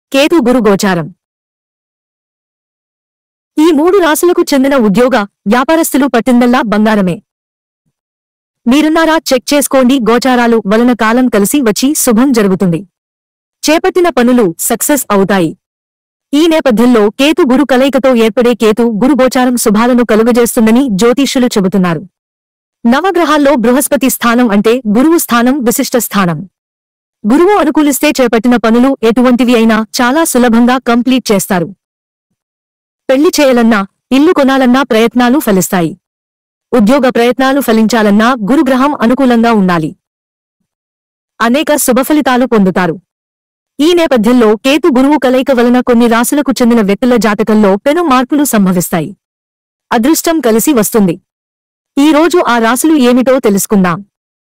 కేతు గురు గోచారం. ఈ 3 రాశులకు చెందిన ఉద్యోగ, వ్యాపారస్తులు పట్టిందల్లా బంగారమే. మీరున్నారా చెక్ చేసుకోండి. గోచారాలు వలన కాలం కలిసి వచ్చి శుభం జరుగుతుంది. చేపట్టిన పనులు సక్సెస్ అవుతాయి. ఈ నేపథ్యంలో కేతు గురు కలయికతో ఏర్పడే కేతు గురు గోచారం శుభాలను కలుగజేస్తుందని జ్యోతిష్యులు చెబుతున్నారు. నవగ్రహాల్లో బృహస్పతి స్థానం అంటే గురువు స్థానం విశిష్ట స్థానం. గురువు అనుకూలిస్తే చేపట్టిన పనులు ఎటువంటివి అయినా చాలా సులభంగా కంప్లీట్ చేస్తారు. పెళ్లి చేయాలన్నా, ఇల్లు కొనాలన్నా ప్రయత్నాలు ఫలిస్తాయి. ఉద్యోగ ప్రయత్నాలు ఫలించాలన్నా గురుగ్రహం అనుకూలంగా ఉండాలి. అనేక శుభఫలితాలు పొందుతారు. ఈ నేపథ్యంలో కేతు గురువు కలయిక వలన కొన్ని రాశులకు చెందిన వ్యక్తుల జాతకంలో పెను మార్పులు సంభవిస్తాయి. అదృష్టం కలిసి వస్తుంది. ఈ రోజు ఆ రాశులు ఏమిటో తెలుసుకుందాం.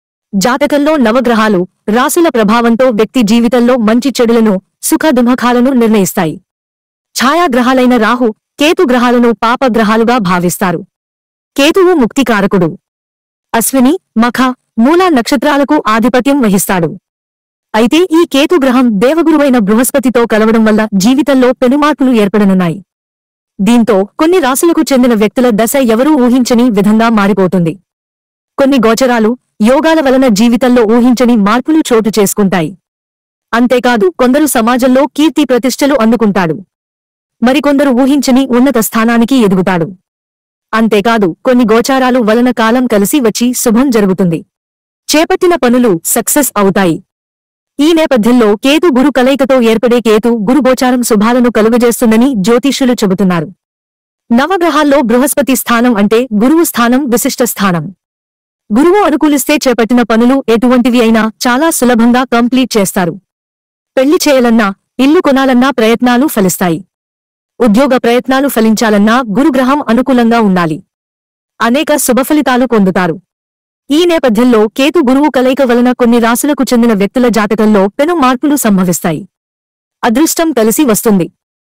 జాతకంలో నవగ్రహాలు, రాశుల ప్రభావంతో వ్యక్తి జీవితంలో మంచి చెడులను, సుఖ దుఃఖాలను నిర్ణయిస్తాయి. ఛాయాగ్రహాలైన రాహు, కేతు గ్రహాలను పాపగ్రహాలుగా భావిస్తారు. కేతువు ముక్తికారకుడు. అశ్విని, మఖ, మూల నక్షత్రాలకు ఆధిపత్యం వహిస్తాడు. అయితే ఈ కేతు గ్రహం దేవగురువైన బృహస్పతితో కలవడం వల్ల జీవితంలో పెనుమార్పులు ఏర్పడనున్నాయి. దీంతో కొన్ని రాశులకు చెందిన వ్యక్తుల దశ ఎవరూ ఊహించని విధంగా మారిపోతుంది. కొన్ని గోచరాలు, యోగాల వలన జీవితంలో ఊహించని మార్పులు చోటు చేసుకుంటాయి. అంతేకాదు కొందరు సమాజంలో కీర్తి ప్రతిష్టలు అందుకుంటాడు. మరికొందరు ఊహించని ఉన్నత స్థానానికి ఎదుగుతాడు. అంతేకాదు కొన్ని గోచారాలు వలన కాలం కలిసి వచ్చి శుభం జరుగుతుంది. చేపట్టిన పనులు సక్సెస్ అవుతాయి. ఈ నేపథ్యంలో కేతు గురు కలయికతో ఏర్పడే కేతు గురు గోచారం శుభాలను కలుగజేస్తుందని జ్యోతిష్యులు చెబుతున్నారు. నవగ్రహాల్లో బృహస్పతి స్థానం అంటే గురువు స్థానం విశిష్ట స్థానం. గురువు అనుకూలిస్తే చేపట్టిన పనులు ఎటువంటివి అయినా చాలా సులభంగా కంప్లీట్ చేస్తారు. పెళ్లి చేయాలన్నా, ఇల్లు కొనాలన్నా ప్రయత్నాలు ఫలిస్తాయి. ఉద్యోగ ప్రయత్నాలు ఫలించాలన్నా గురుగ్రహం అనుకూలంగా ఉండాలి. అనేక శుభఫలితాలు పొందుతారు. ఈ నేపథ్యంలో కేతు గురువు కలయిక వలన కొన్ని రాశులకు చెందిన వ్యక్తుల జాతకంలో పెను మార్పులు సంభవిస్తాయి. అదృష్టం కలిసి వస్తుంది.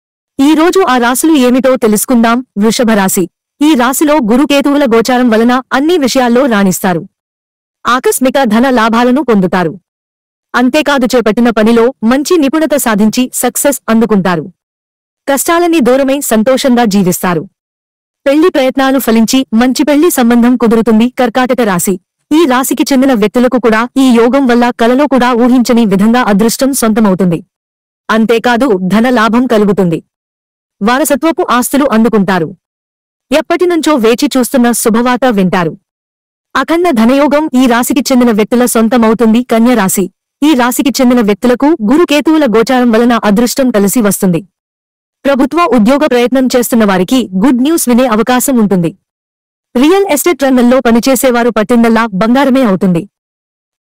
ఈ రోజు ఆ రాశులు ఏమిటో తెలుసుకుందాం. వృషభ రాశి. ఈ రాశిలో గురుకేతువుల గోచారం వలన అన్ని విషయాల్లో రాణిస్తారు. ఆకస్మిక ధన లాభాలను పొందుతారు. అంతేకాదు చేపట్టిన పనిలో మంచి నిపుణత సాధించి సక్సెస్ అందుకుంటారు. కష్టాలన్నీ దూరమై సంతోషంగా జీవిస్తారు. పెళ్లి ప్రయత్నాలు ఫలించి మంచి పెళ్లి సంబంధం కుదురుతుంది. కర్కాటక రాశి. ఈ రాశికి చెందిన వ్యక్తులకు కూడా ఈ యోగం వల్ల కలలో కూడా ఊహించని విధంగా అదృష్టం సొంతమవుతుంది. అంతేకాదు ధన లాభం కలుగుతుంది. వారసత్వపు ఆస్తులు అందుకుంటారు. ఎప్పటినుంచో వేచి చూస్తున్న శుభవార్త వింటారు. అఖండ ధనయోగం ఈ రాశికి చెందిన వ్యక్తుల సొంతమవుతుంది. కన్య రాశి. ఈ రాశికి చెందిన వ్యక్తులకు గురుకేతువుల గోచారం వలన అదృష్టం కలిసి వస్తుంది. ప్రభుత్వ ఉద్యోగ ప్రయత్నం చేస్తున్న వారికి గుడ్ న్యూస్ వినే అవకాశం ఉంటుంది. రియల్ ఎస్టేట్ రంగంలో పనిచేసేవారు పట్టిందల్లా బంగారమే అవుతుంది.